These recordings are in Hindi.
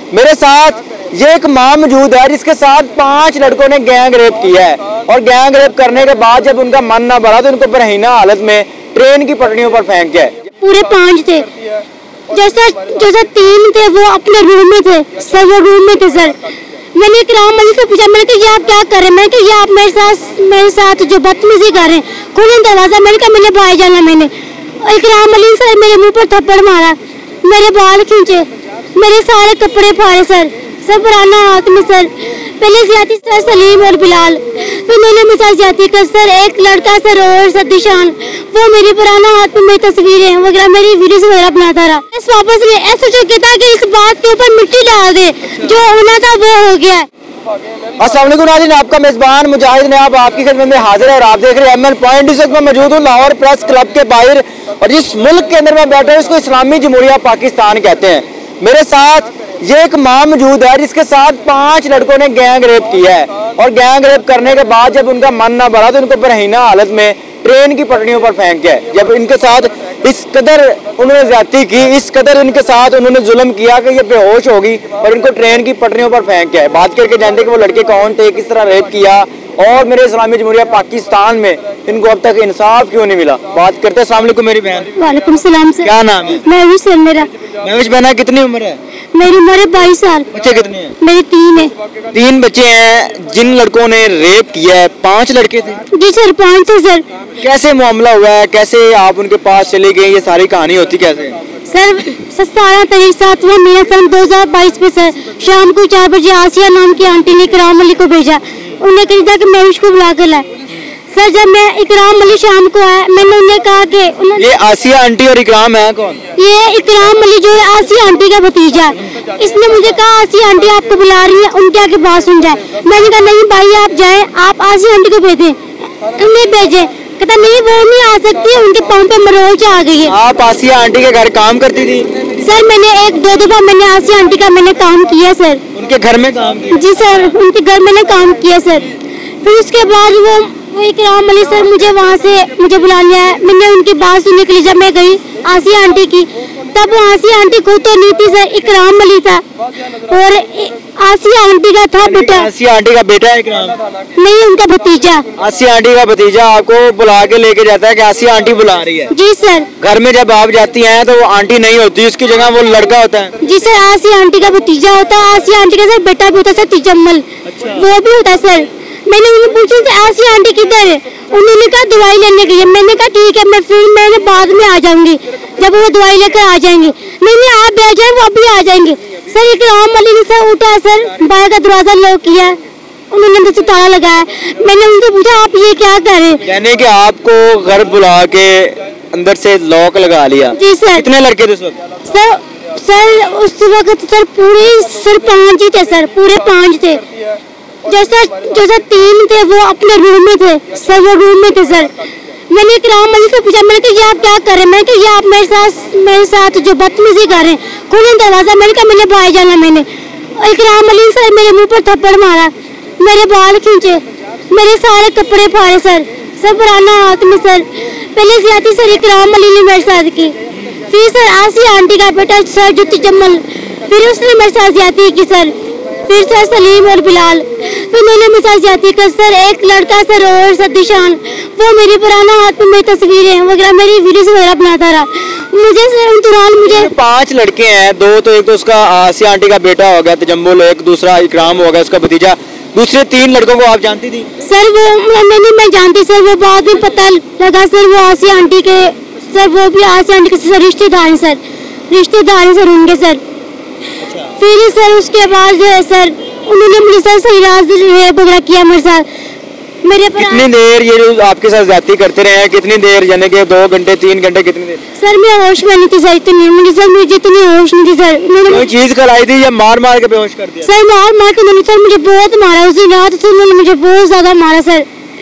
मेरे साथ ये एक माँ मौजूद है जिसके साथ 5 लड़कों ने गैंग रेप किया है और गैंग रेप करने के बाद जब उनका मन ना भरा तो उनको बरहीना हालत में ट्रेन की पटरियों पर फेंक दिया। पूरे 5 थे, जैसा 3 थे वो अपने रूम में थे सर, वो रूम में थे सर। मैंने इकराम अली से पूछा, मैंने कहा ये आप क्या कर रहे हैं? मैंने कहा ये आप मेरे साथ जो बदतमीजी कर रहे हैं, खोलें दरवाजा। मैंने कहा मैंने भाई जाना। मैंने इकराम अली सर मेरे मुंह पर थप्पड़ मारा, मेरे बाल खींचे, मेरे सारे कपड़े फाड़े सर, सब पुराना हाथ में सर। पहले ज्यादा सर सलीम और बिलाल, फिर उन्होंने मेरे साथ ज्यादा कर सर। एक लड़का सर और सर दिशान, वो मेरी पुराना हाथ में मेरी तस्वीरें वगैरह मेरी वीडियोस वगैरह बनाता रहा। इस वापस ने ऐसा जो कहता कि इस बात के ऊपर मिट्टी डाल दे, जो होना था वो हो गया। अस्सलाम वालेकुम नाज़रीन, आपका मेजबान मुजाहिद ने आपकी खिदमत में हाजिर है और आप देख रहे हैं MN पॉइंट। इस वक्त मैं मौजूद हूँ लाहौर प्रेस क्लब के बाहर और जिस मुल्क के अंदर मैं बैठा हूँ इसको इस्लामी जमहूरिया पाकिस्तान कहते हैं। मेरे साथ ये एक माँ मौजूद है जिसके साथ 5 लड़कों ने गैंग रेप किया है और गैंग रेप करने के बाद जब उनका मन ना भरा तो उनको बरहीना हालत में ट्रेन की पटरियों पर फेंक दिया। जब इनके साथ इस कदर उन्होंने ज्यादती की, इस कदर इनके साथ उन्होंने जुल्म किया कि ये बेहोश होगी और इनको ट्रेन की पटरियों पर फेंक दिया। बात करके जानते कि वो लड़के कौन थे, किस तरह रेप किया और मेरे इस्लामी जमहूरिया पाकिस्तान में इनको अब तक इंसाफ क्यों नहीं मिला। बात करते हैं। अस्सलाम वालेकुम मेरी बहन। वालेकुम सलाम सर। क्या नाम है? महविश सर मेरा। महविश बहना, कितनी उम्र है? मेरी उम्र है 22 साल। बच्चे कितने हैं? मेरे 3 है। 3 बच्चे हैं जिन लड़कों ने रेप किया है। 5 लड़के थे? जी सर 5 थे सर। कैसे मामला हुआ है, कैसे आप उनके पास चले गए, ये सारी कहानी होती कैसे? सर 17 तारीख 7वां महीना सन 2022 में सर शाम को 4 बजे आसिया नाम की आंटी ने इकराम अली को भेजा। उन्हें कहा कि मैं उसको बुला कर लाए। सर जब मैं इकराम अली शाम को आया, मैंने उन्हें कहा कि ये आसिया आंटी और इकराम है कौन? ये इकराम अली जो है आसिया आंटी का भतीजा है। इसने मुझे कहा आसिया आंटी आपको बुला रही है, उनके आगे बात सुन जाए। मैंने कहा नहीं भाई आप जाए, आप आसिया आंटी को भेजें। उन्हें भेजे, कहता नहीं वो नहीं आ सकती, उनके पाँव पे मरोड़ आ गई है। आप आसिया आंटी के घर काम करती थी? सर मैंने 1-2 दफा मैंने आसिया आंटी का मैंने काम किया सर। उनके घर में काम किया? जी सर उनके घर मैंने काम किया सर। फिर उसके बाद वो इकराम अली सर मुझे वहाँ से मुझे बुला लिया है। मैंने उनकी बात सुनने के लिए जब मैं गई आसिया आंटी की, तब वो आसिया आंटी खुद तो नहीं थी सर, इकराम अली था और आसिया आंटी का था बेटा। आसिया आंटी का बेटा है इकराम? नहीं उनका भतीजा। आसिया आंटी का भतीजा आपको बुला के लेके जाता है कि आसिया आंटी बुला रही है? जी सर। घर में जब आप जाती हैं तो वो आंटी नहीं होती, उसकी जगह वो लड़का होता है? जी सर आसिया आंटी का भतीजा होता है। आसिया आंटी का सर बेटा भी होता है सर, तिजम्मल। वो भी होता है सर। मैंने उन्हें पूछा कि आसिया आंटी किधर है? उन्होंने कहा दवाई लेने के लिए। मैंने कहा ठीक है मैं बाद में आ जाऊंगी जब वो दवाई लेकर आ जाएंगे। नहीं आप बैठ जाए, वो अभी आ जाएंगे। सर इकराम अली ने सर उठा सर, बाहर का दरवाजा लॉक किया, उन्होंने अंदर से ताला लगाया। मैंने उनसे पूछा आप ये क्या कर रहे हैं? यानी कि आपको घर बुला के अंदर से लॉक लगा लिया? जी सर। कितने लड़के थे उस वक्त? सर उस वक्त सर पूरे सर 5 ही थे सर, पूरे 5 थे। जैसा 3 थे वो अपने रूम में थे सर, वो रूम में थे सर। मैंने इकराम अली से पूछा, मैंने कहा ये आप क्या कर रहे हैं? मैंने कहा ये आप मेरे साथ जो बदतमीजी कर रहे हैं, खोलें दरवाजा। मैंने कहा मैंने भाई जाना। मैंने इकराम अली सर मेरे मुंह पर थप्पड़ मारा, मेरे बाल खींचे, मेरे सारे कपड़े फाड़े सर, सब पुराना हाथ में सर। पहले ज्यादा सर इकराम अली ने मेरे साथ की, फिर सर आसिया आंटी का बेटा सर जो तिजम्मल, फिर उसने मेरे साथ ज्यादा की सर। फिर सर सलीम और बिलाल, फिर उन्होंने मेरे साथ ज्यादा कर सर। एक लड़का सर और सर दिशान, वो मेरी पुराना हाथ में मेरी तस्वीरें वगैरह मेरी वीडियोस वगैरह बनाता रहा। मुझे सर दौरान मुझे 5 लड़के हैं, 2 तो एक तो उसका आसिया आंटी का बेटा हो गया तिजम्मुल, एक दूसरा इकराम हो गया उसका भतीजा। दूसरे 3 लड़कों को आप जानती थी? सर वो मैं जानती सर, वो बाद में पता लगा सर वो आसिया आंटी के सर, वो भी आसिया आंटी के रिश्तेदार हैं सर, रिश्तेदार सर उनके सर। फिर सर उसके बाद जो है सर उन्होंने मुझे सर सही रेप वगैरह किया मेरे साथ। मेरे पर कितनी देर ये जो आपके साथ ज्यादती करते रहे हैं? कितनी देर, यानी कि 2 घंटे 3 घंटे, कितनी देर? सर मैं होश में नहीं थी सर, इतनी मुझे इतनी होश नहीं थी सर। कोई चीज खिलाई थी या मार मार के बेहोश कर दिया? सर मार के उन्होंने सर मुझे बहुत मारा, उसी रात से उन्होंने मुझे बहुत ज्यादा मारा सर।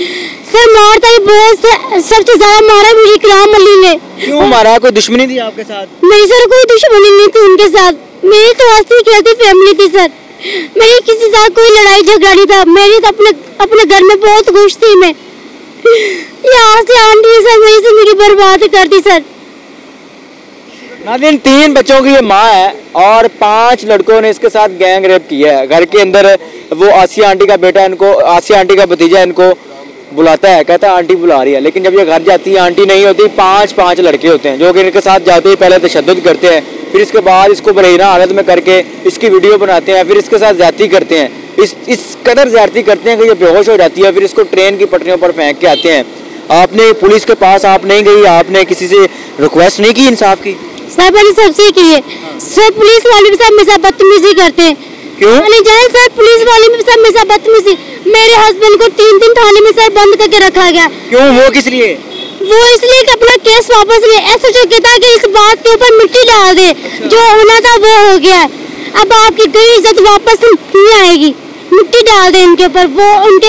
मारता ही बहुत, सबसे ज्यादा मारा मुझे इकराम अली ने। क्यों मारा? कोई दुश्मनी थी आपके साथ? नहीं सर कोई दुश्मनी नहीं थी उनके साथ, मेरी तो हंसती खेलती फैमिली थी सर। मेरी किसी के साथ कोई लड़ाई झगड़ा नहीं था। मेरी तो अपने घर में बहुत खुश थी मैं। यहाँ से आंटी सर मेरी जिंदगी बर्बाद कर दी सर। नाज़रीन, 3 बच्चों की ये माँ है और 5 लड़कों ने इसके साथ गैंग रेप किया है। घर के अंदर वो आसिया आंटी का बेटा इनको, आसिया आंटी का भतीजा इनको बुलाता है, कहता है आंटी बुला रही है, लेकिन जब ये घर जाती है आंटी नहीं होती, 5 लड़के होते हैं जो कि इनके साथ जाते ही पहले तशद्दुद करते हैं, फिर इसके बाद इसको बरहीना हालत में करके इसकी वीडियो बनाते हैं, फिर इसके साथ ज्यादती करते हैं। इस कदर ज्यादती करते हैं कि ये बेहोश हो जाती है, फिर इसको ट्रेन की पटरियों पर फेंक के आते हैं। आपने पुलिस के पास आप नहीं गई, आपने किसी से रिक्वेस्ट नहीं की इंसाफ की? सर मैंने सबसे की है सर, पुलिस वाले भी सब मेरे साथ बदतमीजी करते हैं। क्यों? थाने जाए सर, पुलिस वाले भी सब मेरे साथ बदतमीजी। मेरे हस्बैंड को 3 दिन थाने में सर बंद करके रखा गया। क्यों? वो किस लिए? वो इसलिए कि अपना केस वापस ले, ऐसा जो कहता कि इस बात के ऊपर मिट्टी डाल दे। जो होना था वो हो गया है, अब आपकी गई इज्जत वापस नहीं आएगी, मिट्टी डाल दे इनके ऊपर। वो उनके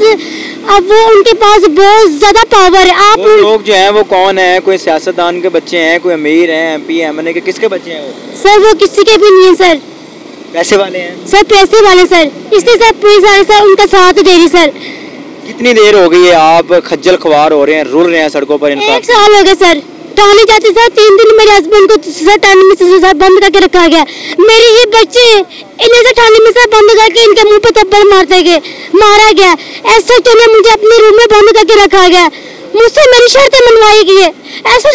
पास बहुत ज्यादा पावर है। आप लोग जो हैं वो कौन है? कोई सियासतदान के बच्चे हैं, कोई अमीर हैं, MP MNA के, किसके बच्चे हैं वो? सर वो किसी के भी नहीं है सर, पैसे वाले हैं सर, पैसे वाले सर, इसलिए सर पुलिस वाले सर उनका साथ दे रही सर। कितनी देर हो गई है आप खज्जल ख्वार हो रहे हैं, रुल रहे हैं सड़कों पर? 1 साल हो गया सर, थाने जाते सर 3 दिन मेरे हस्बैंड को सर थाने में सर बंद करके रखा गया। मेरे ये बच्चे इन्हें सर थाने में सर बंद करके इनके मुंह पे थप्पड़ मारा गया। ऐसा ने मुझे अपने रूम में बंद करके रखा गया, मुझसे मेरी शर्तें मनवाई गई है। ऐसा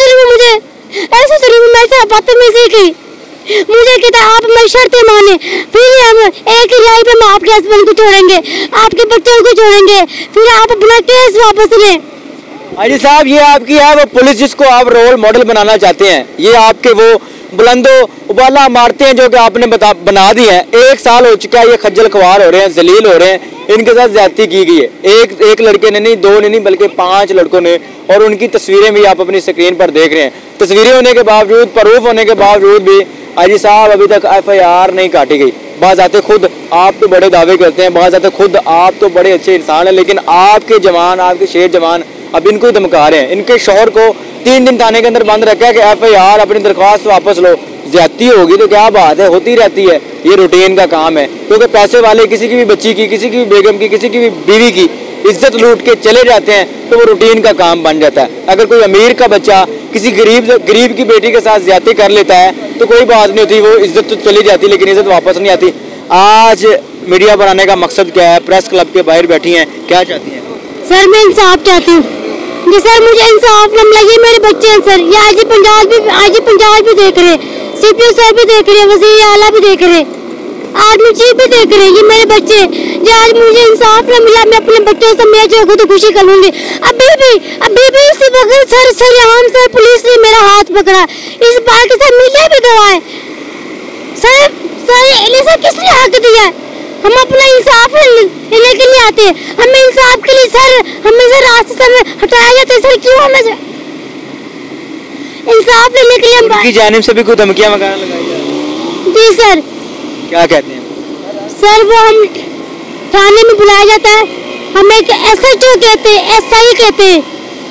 मेरे से बदतमीजी की, मुझे कहता आप मेरी शर्तें माने, फिर हम एक ही राय पे हम आपके हस्बैंड को छोड़ेंगे, आपके बच्चों को छोड़ेंगे, फिर आप अपना केस वापस लें। हाजी साहब, ये आपकी है वो पुलिस जिसको आप रोल मॉडल बनाना चाहते हैं, ये आपके वो बुलंदो उबाला मारते हैं जो कि आपने बना दी है। 1 साल हो चुका है, ये खज्जल ख्वार हो रहे हैं, जलील हो रहे हैं, इनके साथ ज्यादती की गई है। एक लड़के ने नहीं, 2 ने नहीं, बल्कि 5 लड़कों ने, और उनकी तस्वीरें भी आप अपनी स्क्रीन पर देख रहे हैं। तस्वीरें होने के बावजूद, प्रूफ होने के बावजूद भी हाजी साहब अभी तक FIR नहीं काटी गई। बात आते खुद आप तो बड़े दावे करते हैं, बात आते खुद आप तो बड़े अच्छे इंसान हैं, लेकिन आपके जवान, आपके शेर जवान अब इनको ही धमका रहे हैं। इनके शौहर को 3 दिन थाने के अंदर बंद रखा है कि FIR अपनी दरख्वास्त वापस लो। ज्यादती होगी तो क्या बात है, होती रहती है, ये रूटीन का काम है। क्योंकि पैसे वाले किसी की भी बच्ची की, किसी की भी बेगम की, किसी की भी बीवी की इज्जत लूट के चले जाते हैं तो वो रूटीन का काम बन जाता है। अगर कोई अमीर का बच्चा किसी गरीब की बेटी के साथ ज्यादती कर लेता है तो कोई बात नहीं होती, वो इज्जत तो चली जाती लेकिन इज्जत वापस नहीं आती। आज मीडिया बनाने का मकसद क्या है? प्रेस क्लब के बाहर बैठी हैं, क्या चाहती हैं? सर मैं इंसाफ चाहती हूँ जी सर, मुझे इंसाफ न मिला। ये मेरे बच्चे हैं सर, ये आज पंजाब भी देख रहे, CPO सर भी देख रहे, वज़ीर आला भी देख रहे, आर्मी चीफ भी देख रहे, ये मेरे बच्चे। जो आज मुझे इंसाफ न मिला, मैं अपने बच्चों से मैं जो खुद खुशी करूँगी। अभी भी इसी वक्त सर पुलिस ने मेरा हाथ पकड़ा, इस बार के सर मिले भी गवाए सर किसने हक दिया है? हम अपना इंसाफ लेने के लिए आते हैं, हमें इंसाफ के लिए सर हमें सर रास्ते से हटाया जाता है। सर क्यों हमें इंसाफ लेने के लिए उनकी जानिब से भी कोई धमकियां वगैरह लगाई जा रही? जी सर। क्या कहते हैं सर? वो हम थाने में बुलाया जाता है, हमें SHO कहते हैं, SI कहते हैं,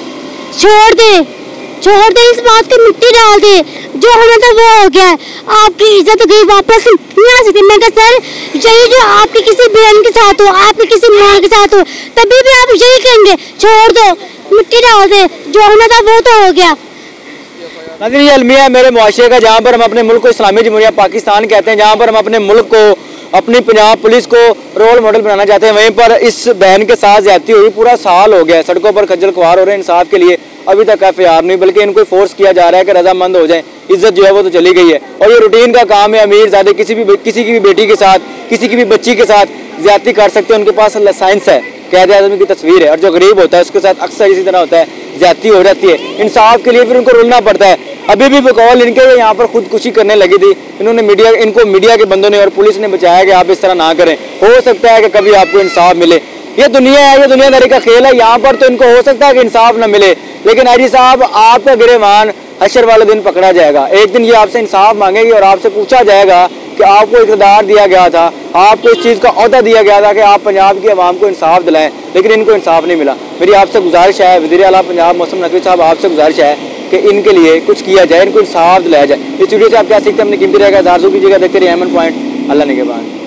छोड़ दे, इस बात को मिट्टी डाल दे, जो होना था वो हो गया, आपकी इज्जत गई, वापस नहीं आ सकती। मैं कहा सर यही जो आपकी किसी बहन के साथ हो, आपकी किसी माँ के साथ हो, तभी भी आप यही कहेंगे, छोड़ दो, मिट्टी डाल दे, जो होना था वो तो हो गया। नाज़रीन, ये अलमिया है मेरे मुआशरे का, जहाँ पर हम अपने मुल्क को इस्लामी जमहूरिया पाकिस्तान कहते हैं, जहाँ पर हम अपने मुल्क को, अपनी पंजाब पुलिस को रोल मॉडल बनाना चाहते हैं। वहीं पर इस बहन के साथ ज्यादती हुई, पूरा साल हो गया, सड़कों पर खज्जल ख्वार हो रहे हैं इंसाफ के लिए, अभी तक FIR नहीं, बल्कि इनको फोर्स किया जा रहा है कि रजामंद हो जाएं। इज्जत जो है वो तो चली गई है और ये रूटीन का काम है। अमीर ज़्यादा किसी की भी बेटी के साथ, किसी की भी बच्ची के साथ ज्यादती कर सकते हैं, उनके पास लाइसेंस है, कैद आदमी की तस्वीर है, और जो गरीब होता है उसके साथ अक्सर इसी तरह होता है, ज्यादती हो जाती है। इंसाफ के लिए फिर उनको रुलना पड़ता है। अभी भी बकौल इनके यहाँ पर खुदकुशी करने लगी थी, इनको मीडिया के बंदों ने और पुलिस ने बचाया कि आप इस तरह ना करें, हो सकता है कि कभी आपको इंसाफ मिले। ये दुनिया है, ये दुनियादारी का खेल है, यहाँ पर तो इनको हो सकता है कि इंसाफ न मिले, लेकिन हाजी साहब आपका गिरेबान हशर वाले दिन पकड़ा जाएगा। एक दिन ये आपसे इंसाफ मांगेगी और आपसे पूछा जाएगा कि आपको इक़्तिदार दिया गया था, आपको इस चीज़ का ओहदा दिया गया था कि आप पंजाब की आवाम को इंसाफ दिलाएं, लेकिन इनको इंसाफ नहीं मिला। मेरी आपसे गुजारिश है, वज़ीर आला पंजाब मौसम नकवी साहब, आपसे गुजारिश है कि इनके लिए कुछ किया जाए, इनको इंसाफ दिलाया जाए। इस वीडियो से आप क्या सीखते हैं अपनी कीमती रहेगा, ज़ारज़ू कीजिएगा, देखते रहिए एमएन पॉइंट। अल्लाह निगहबान।